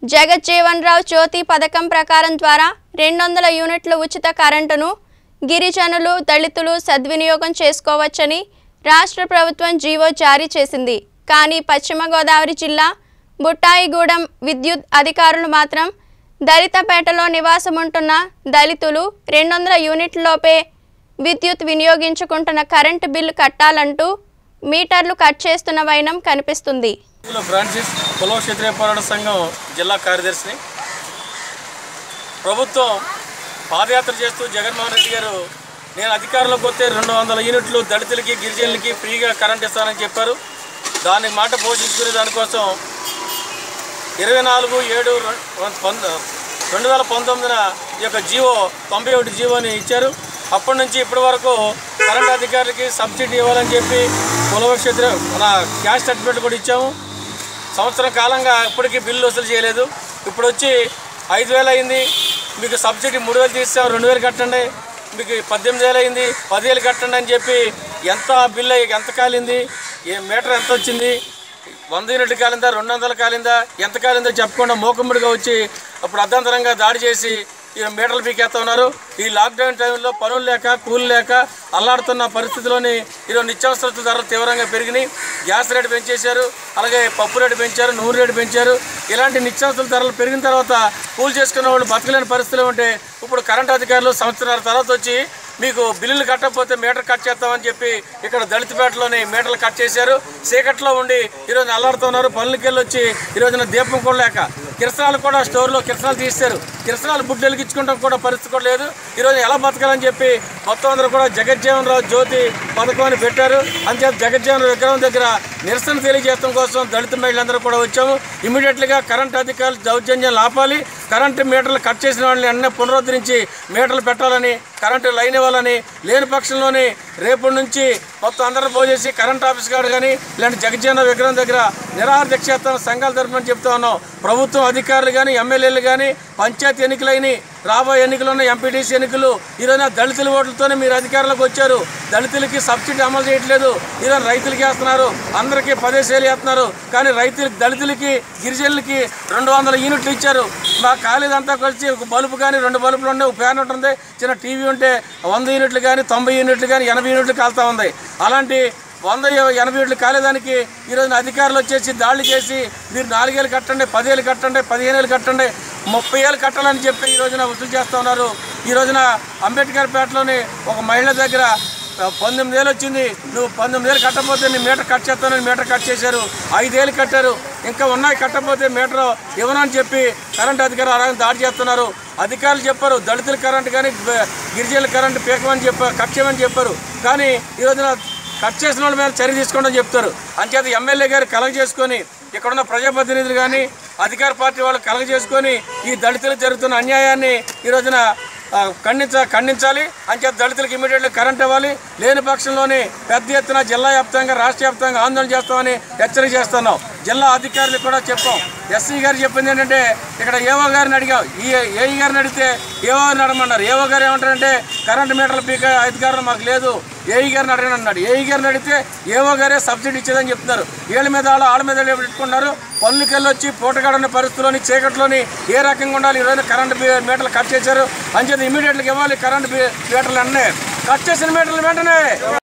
జగజ్జీవన్ రావు జ్యోతి పథకం ప్రకారం ద్వారా 200 యూనిట్ల ఉచిత కరెంటును గిరిజనులు దళితులు సద్వినియోగం చేసుకోవచ్చని రాష్ట్ర ప్రభుత్వం జీవో జారీ చేసింది. కానీ పశ్చిమ గోదావరి జిల్లా బుట్టాయిగూడెం విద్యుత్ అధికారులు మాత్రం దళితపేటలో నివాసం ఉంటున్న దళితులు 200 యూనిట్లలోపే విద్యుత్ వినియోగించుకుంటున్న కరెంటు బిల్లు కట్టాలంటూ మీటర్లు కట్ చేస్తున్న వైనం కనిపిస్తుంది. ఫ్రాన్సిస్ కుల క్షత్రియ పోరాట సంఘం జిల్లా కార్యదర్శిని. ప్రభుత్వం పాదయాత్ర చేస్తూ జగన్మోహన్ రెడ్డి గారు నేను అధికారంలోకి వస్తే 200 యూనిట్లు దళితులకి గిరిజనులకి ఫ్రీగా కరెంట్ ఇస్తానని చెప్పారు. దాని మాట పోషించుకునే దానికోసం 24/7/2019 ఈ యొక్క జీవో 91 జీవోని ఇచ్చారు. అప్పటి నుంచి ఇప్పటి వరకు కరెంట్ అధికారులకి సబ్సిడీ ఇవ్వాలని చెప్పి కుల క్షత్రియ మన క్యాష్ సర్టిఫికేట్ కూడా ఇచ్చాము. సంవత్సరం కాలంగా ఇప్పటికీ బిల్లు వసూలు చేయలేదు. ఇప్పుడు వచ్చి 5,000 అయింది, మీకు సబ్సిడీ 3,000 తీసాం, 2,000 కట్టండి, మీకు 18,000 అయింది, 10,000 కట్టండి అని చెప్పి ఎంత బిల్లు ఎంత కాలింది, ఏ మీటర్ ఎంత వచ్చింది, 100 యూనిట్లు కాలిందా, 200 కాలిందా, ఎంత కాలిందో చెప్పకుండా మూకమ్ముడిగా వచ్చి అప్పుడు అర్ధాంతరంగా దాడి చేసి ఈ మీటర్లు పీకేస్తా ఉన్నారు. ఈ లాక్డౌన్ టైంలో పనులు లేక కూలి లేక అల్లాడుతున్న పరిస్థితిలోని ఈరోజు నిత్యావసర ధరలు తీవ్రంగా పెరిగినాయి. గ్యాస్ రేటు పెంచేశారు, అలాగే పప్పు రేటు పెంచారు, నూనె రేటు పెంచారు. ఇలాంటి నిత్యావసర ధరలు పెరిగిన తర్వాత కూలి చేసుకున్న వాళ్ళు బతకలేని పరిస్థితులు ఉంటే ఇప్పుడు కరెంట్ అధికారులు సంవత్సరాల తర్వాత వచ్చి మీకు బిల్లులు కట్టకపోతే మీటర్ కట్ చేస్తామని చెప్పి ఇక్కడ దళితపేటలోని మీటర్లు కట్ చేశారు. చీకట్లో ఉండి ఈరోజు అల్లాడుతున్నారు. పనులకి వెళ్ళి వచ్చి ఈరోజున దీపం కూడా లేక కిరసనాలు కూడా స్టోర్లో కిరసనాలు తీశారు. కిరసనాలు బుడ్డు వెలిగించుకోవడం కూడా పరిస్థితి కూడా లేదు. ఈరోజు ఎలా బతకాలని చెప్పి మొత్తం అందరూ కూడా జగజ్జీవన్ రావు జ్యోతి పథకం అని పెట్టారు. అంతేత జగజ్జీవన్ విగ్రహం దగ్గర నిరసన తెలియజేయడం కోసం దళిత మహిళలందరూ కూడా వచ్చాము. ఇమీడియట్గా కరెంట్ అధికారులు దౌర్జన్యాలు ఆపాలి, కరెంటు మీటర్లు కట్ చేసిన వాళ్ళని అన్నీ పునరుద్ధరించి మీటర్లు పెట్టాలని, కరెంటు లైన్ ఇవ్వాలని, లేని పక్షంలోని రేపటి నుంచి మొత్తం అందరూ పోజేసి కరెంట్ ఆఫీస్ కాడ కానీ ఇలాంటి జగజ్జీవన్ విగ్రహం దగ్గర నిరాహార దీక్ష చేస్తాను సంఘాల తరఫున చెప్తా ఉన్నాం. ప్రభుత్వం అధికారులు కానీ ఎమ్మెల్యేలు కానీ పంచాయతీ ఎన్నికలైన రాబోయే ఎన్నికలు ఉన్న ఎంపీటీసీ ఎన్నికలు ఈరోజు దళితుల ఓట్లతోనే మీరు అధికారంలోకి వచ్చారు. దళితులకి సబ్సిడీ అమలు చేయట్లేదు, ఈరోజు రైతులకి వేస్తున్నారు, అందరికీ 10,000 వేస్తున్నారు. కానీ దళితులకి గిరిజనులకి 200 యూనిట్లు ఇచ్చారు. మా కాలేదంతా కలిసి ఒక బల్బు కానీ 2 బల్బులు ఉన్నాయి, ఒక ఫ్యాన్ ఉంటుంది, చిన్న టీవీ ఉంటే 100 యూనిట్లు కానీ 90 యూనిట్లు కానీ 80 యూనిట్లు కాలుతూ ఉంది. అలాంటి 180 యూనిట్లు కాలేదానికి ఈరోజున అధికారులు వచ్చేసి దాడులు చేసి మీరు 4,000 కట్టండి, 10,000 కట్టండి, 15,000 కట్టండి, 30,000 కట్టాలని చెప్పి ఈ రోజున వసూలు చేస్తూ ఉన్నారు. ఈ రోజున అంబేద్కర్ పేటలోని ఒక మహిళ దగ్గర 19,000 వచ్చింది, నువ్వు 19,000 కట్టకపోతే నీ మీటర్ కట్ చేస్తానని మీటర్ కట్ చేశారు. 5,000 కట్టారు, ఇంకా ఉన్నాయి కట్టకపోతే మీటర్ ఇవ్వనని చెప్పి కరెంట్ అధికారులు అలాగే దాడి చేస్తున్నారు. అధికారులు చెప్పారు దళితుల కరెంట్ కానీ గిరిజనుల కరెంట్ పీకమని చెప్పారు, కట్ చేయమని చెప్పారు. కానీ ఈ రోజున కట్ చేసిన వాళ్ళ మీద చర్య తీసుకోండి చెప్తారు. అంచేత ఎమ్మెల్యే గారు కలగ చేసుకొని ఇక్కడున్న ప్రజాప్రతినిధులు కానీ అధికార పార్టీ వాళ్ళు కలగ చేసుకొని ఈ దళితులకు జరుగుతున్న అన్యాయాన్ని ఈ రోజున ఖండించాలి. అంచేత దళితులకు ఇమీడియట్గా కరెంట్ ఇవ్వాలి. లేని పక్షంలోని పెద్ద ఎత్తున జిల్లా వ్యాప్తంగా రాష్ట్ర వ్యాప్తంగా ఆందోళన చేస్తామని హెచ్చరిక చేస్తున్నాం. జిల్లా అధికారులకు కూడా చెప్పాం. ఎస్సీ గారు చెప్పింది ఏంటంటే ఇక్కడ ఏఓ గారిని అడిగాం, ఏఈ గారిని అడిగితే ఏఓ గారిని అడగమన్నారు. ఏఓ గారు ఏమంటారంటే కరెంటు మీటర్ల పీక అధికారులు మాకు లేదు, ఏఈ గారిని అడగను అన్నాడు. ఏఈ గారిని అడిగితే ఏఓ గారే సబ్సిడీ ఇచ్చేదని చెప్తున్నారు. ఏళ్ళ మీద ఆళ్ళ మీద పెట్టుకున్నారు. పనులకి వెళ్ళొచ్చి పూటగాడున్న పరిస్థితుల్లోని చీకట్లోని ఏ రకంగా ఉండాలి, ఈరోజు కరెంటు మీటర్లు కట్ చేశారు. అంచేది ఇమీడియట్గా ఇవ్వాలి కరెంటు మీటర్లు అన్నీ కట్ చేసిన మీటర్లు వెంటనే